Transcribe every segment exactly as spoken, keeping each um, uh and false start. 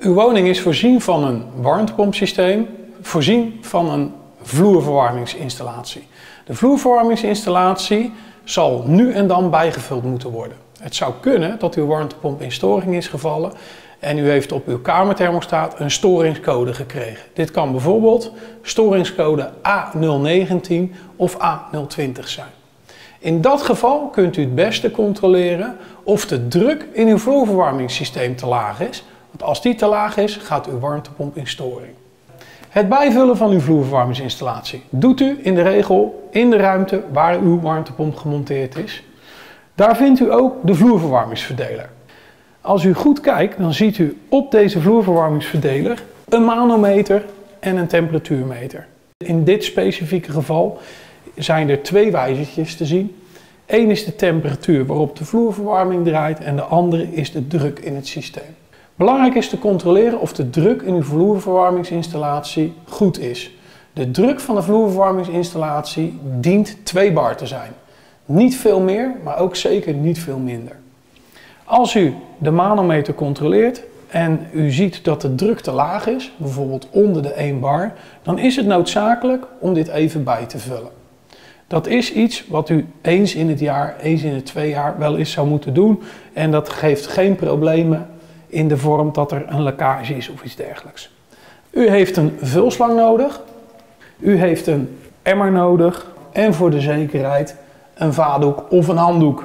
Uw woning is voorzien van een warmtepompsysteem, voorzien van een vloerverwarmingsinstallatie. De vloerverwarmingsinstallatie zal nu en dan bijgevuld moeten worden. Het zou kunnen dat uw warmtepomp in storing is gevallen en u heeft op uw kamerthermostaat een storingscode gekregen. Dit kan bijvoorbeeld storingscode A nul negentien of A nul twintig zijn. In dat geval kunt u het beste controleren of de druk in uw vloerverwarmingssysteem te laag is. Want als die te laag is, gaat uw warmtepomp in storing. Het bijvullen van uw vloerverwarmingsinstallatie doet u in de regel in de ruimte waar uw warmtepomp gemonteerd is. Daar vindt u ook de vloerverwarmingsverdeler. Als u goed kijkt, dan ziet u op deze vloerverwarmingsverdeler een manometer en een temperatuurmeter. In dit specifieke geval zijn er twee wijzertjes te zien. Eén is de temperatuur waarop de vloerverwarming draait en de andere is de druk in het systeem. Belangrijk is te controleren of de druk in uw vloerverwarmingsinstallatie goed is. De druk van de vloerverwarmingsinstallatie dient twee bar te zijn. Niet veel meer, maar ook zeker niet veel minder. Als u de manometer controleert en u ziet dat de druk te laag is, bijvoorbeeld onder de één bar, dan is het noodzakelijk om dit even bij te vullen. Dat is iets wat u eens in het jaar, eens in het twee jaar wel eens zou moeten doen en dat geeft geen problemen in de vorm dat er een lekkage is of iets dergelijks. U heeft een vulslang nodig, u heeft een emmer nodig en voor de zekerheid een vaatdoek of een handdoek.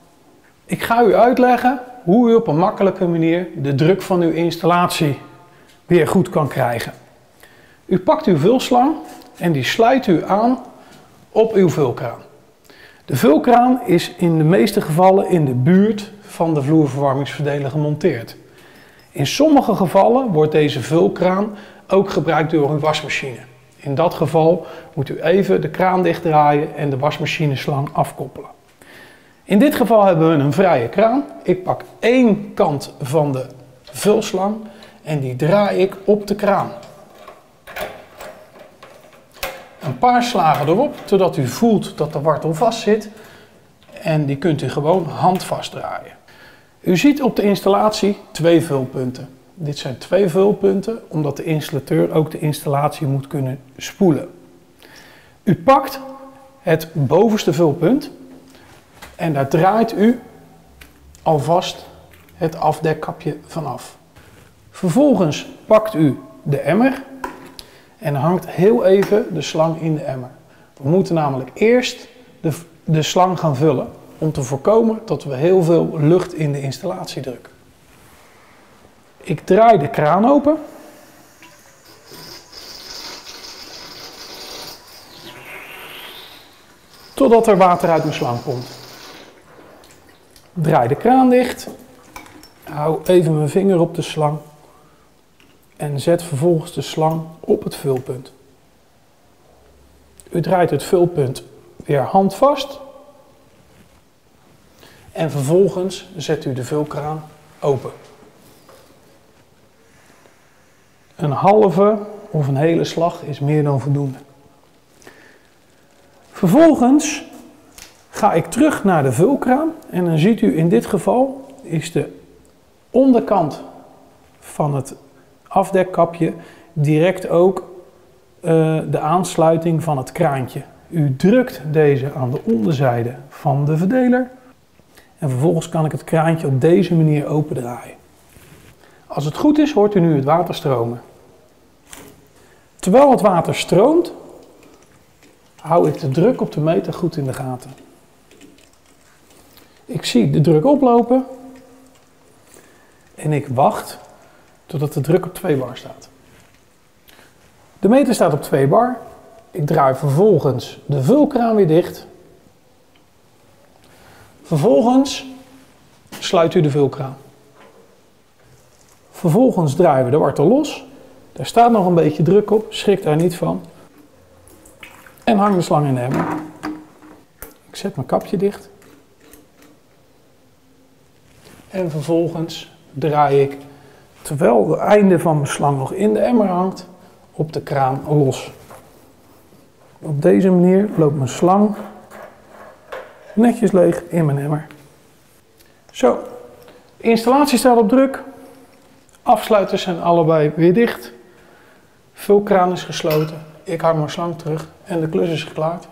Ik ga u uitleggen hoe u op een makkelijke manier de druk van uw installatie weer goed kan krijgen. U pakt uw vulslang en die sluit u aan op uw vulkraan. De vulkraan is in de meeste gevallen in de buurt van de vloerverwarmingsverdeler gemonteerd. In sommige gevallen wordt deze vulkraan ook gebruikt door uw wasmachine. In dat geval moet u even de kraan dichtdraaien en de wasmachineslang afkoppelen. In dit geval hebben we een vrije kraan. Ik pak één kant van de vulslang en die draai ik op de kraan. Een paar slagen erop, totdat u voelt dat de wartel vast zit. En die kunt u gewoon handvast draaien. U ziet op de installatie twee vulpunten. Dit zijn twee vulpunten, omdat de installateur ook de installatie moet kunnen spoelen. U pakt het bovenste vulpunt en daar draait u alvast het afdekkapje vanaf. Vervolgens pakt u de emmer en hangt heel even de slang in de emmer. We moeten namelijk eerst de, de slang gaan vullen om te voorkomen dat we heel veel lucht in de installatie drukken. Ik draai de kraan open. Totdat er water uit mijn slang komt. Draai de kraan dicht. Hou even mijn vinger op de slang. En zet vervolgens de slang op het vulpunt. U draait het vulpunt weer handvast. En vervolgens zet u de vulkraan open. Een halve of een hele slag is meer dan voldoende. Vervolgens ga ik terug naar de vulkraan en dan ziet u in dit geval is de onderkant van het afdekkapje direct ook uh, de aansluiting van het kraantje. U drukt deze aan de onderzijde van de verdeler en vervolgens kan ik het kraantje op deze manier opendraaien. Als het goed is, hoort u nu het water stromen. Terwijl het water stroomt, hou ik de druk op de meter goed in de gaten. Ik zie de druk oplopen en ik wacht totdat de druk op twee bar staat. De meter staat op twee bar. Ik draai vervolgens de vulkraan weer dicht. Vervolgens sluit u de vulkraan. Vervolgens draaien we de wartel los. Daar staat nog een beetje druk op, schrik daar niet van. En hang de slang in de emmer. Ik zet mijn kapje dicht. En vervolgens draai ik, terwijl het einde van mijn slang nog in de emmer hangt, op de kraan los. Op deze manier loopt mijn slang netjes leeg in mijn emmer. Zo, de installatie staat op druk. Afsluiters zijn allebei weer dicht. Vulkraan is gesloten. Ik hang mijn slang terug en de klus is geklaard.